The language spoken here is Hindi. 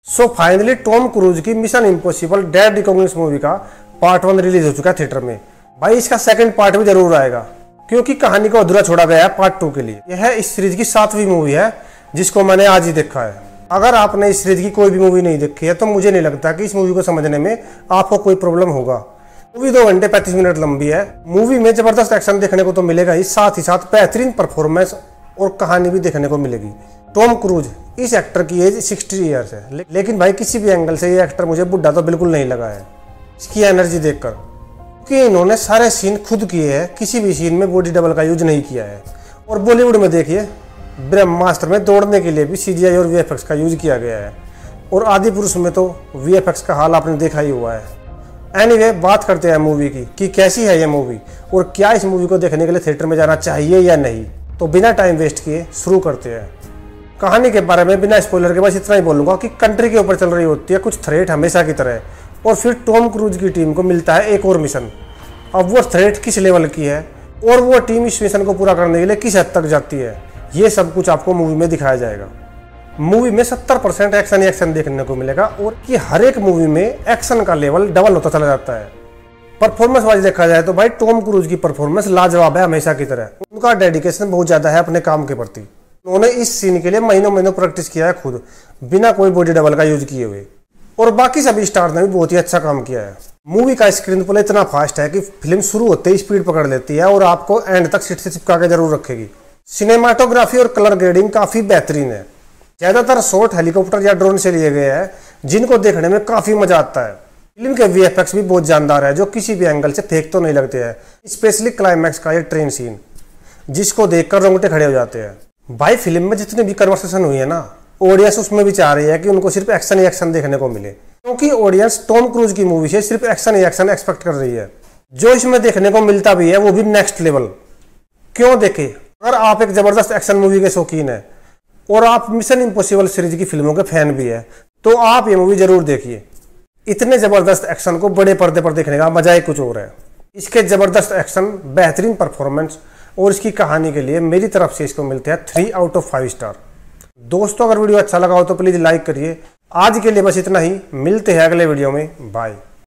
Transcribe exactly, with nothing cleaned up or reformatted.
सो फाइनली टॉम क्रूज की mission impossible dead reckoning movie का पार्ट वन रिलीज हो चुका है थिएटर में। भाई इसका सेकंड पार्ट भी जरूर आएगा क्योंकि कहानी को अधूरा छोड़ा गया है पार्ट टू के लिए। यह इस सीरीज की सातवीं मूवी है जिसको मैंने आज ही देखा है। अगर आपने इस सीरीज की कोई भी मूवी नहीं देखी है तो मुझे नहीं लगता कि इस मूवी को समझने में आपको कोई प्रॉब्लम होगा। मूवी दो घंटे पैंतीस मिनट लंबी है। मूवी में जबरदस्त एक्शन देखने को तो मिलेगा ही, साथ ही साथ बेहतरीन परफॉर्मेंस और कहानी भी देखने को मिलेगी। टॉम क्रूज इस एक्टर की एज साठ इयर्स है, ले, लेकिन भाई किसी भी एंगल से ये एक्टर मुझे बुढ़ा तो बिल्कुल नहीं लगा है इसकी एनर्जी देखकर, कि इन्होंने सारे सीन खुद किए हैं, किसी भी सीन में बॉडी डबल का यूज नहीं किया है। और बॉलीवुड में देखिए ब्रह्मास्त्र में दौड़ने के लिए भी सीजीआई और वीएफएक्स का यूज किया गया है, और आदि पुरुष में तो वीएफएक्स का हाल आपने देखा ही हुआ है। एनीवे anyway, बात करते हैं मूवी की कि कैसी है ये मूवी और क्या इस मूवी को देखने के लिए थिएटर में जाना चाहिए या नहीं। तो बिना टाइम वेस्ट किए शुरू करते हैं। कहानी के बारे में बिना स्पॉइलर के बस इतना ही बोलूँगा कि कंट्री के ऊपर चल रही होती है कुछ थ्रेट हमेशा की तरह, और फिर टॉम क्रूज की टीम को मिलता है एक और मिशन। अब वो थ्रेट किस लेवल की है और वो टीम इस मिशन को पूरा करने के लिए किस हद तक जाती है, ये सब कुछ आपको मूवी में दिखाया जाएगा। मूवी में सत्तर परसेंट एक्शन ही एक्शन देखने को मिलेगा और कि हर एक मूवी में एक्शन का लेवल डबल होता चला जाता है। परफॉर्मेंस वाइज देखा जाए तो भाई टॉम क्रूज की परफॉर्मेंस लाजवाब है हमेशा की तरह। उनका डेडिकेशन बहुत ज़्यादा है अपने काम के प्रति। उन्होंने इस सीन के लिए महीनों महीनों प्रैक्टिस किया है खुद, बिना कोई बॉडी डबल का यूज किए हुए। और बाकी सभी स्टार ने भी बहुत ही अच्छा काम किया है। मूवी का स्क्रीन प्ले इतना फास्ट है कि फिल्म शुरू होते ही स्पीड पकड़ लेती है और आपको एंड तक सीट से चिपका के जरूर रखेगी। सिनेमाटोग्राफी और कलर ग्रेडिंग काफ़ी बेहतरीन है। ज़्यादातर शॉट हेलीकॉप्टर या ड्रोन से लिए गए हैं जिनको देखने में काफ़ी मजा आता है। फिल्म के वीएफएक्स भी बहुत जानदार है जो किसी भी एंगल से फेक तो नहीं लगते हैं। स्पेशली क्लाइमैक्स का ये ट्रेन सीन जिसको देखकर रोंगटे खड़े हो जाते हैं। भाई फिल्म में जितनी भी कन्वर्सेशन हुई है ना, ऑडियंस उसमें भी चाह रही है कि उनको सिर्फ एक्शन ही एक्शन देखने को मिले, क्योंकि ऑडियंस टॉम क्रूज की मूवी से सिर्फ एक्शन ही एक्शन एक्सपेक्ट कर रही है। जो इसमें देखने को मिलता भी है वो भी नेक्स्ट लेवल। क्यों देखे, अगर आप एक जबरदस्त एक्शन मूवी के शौकीन है और आप मिशन इम्पॉसिबल सीरीज की फिल्मों के फैन भी है तो आप ये मूवी जरूर देखिए। इतने जबरदस्त एक्शन को बड़े पर्दे पर देखने का मजा ही कुछ और है। इसके जबरदस्त एक्शन, बेहतरीन परफॉर्मेंस और इसकी कहानी के लिए मेरी तरफ से इसको मिलते हैं three out of five star. दोस्तों अगर वीडियो अच्छा लगा हो तो प्लीज लाइक करिए। आज के लिए बस इतना ही, मिलते हैं अगले वीडियो में, बाय।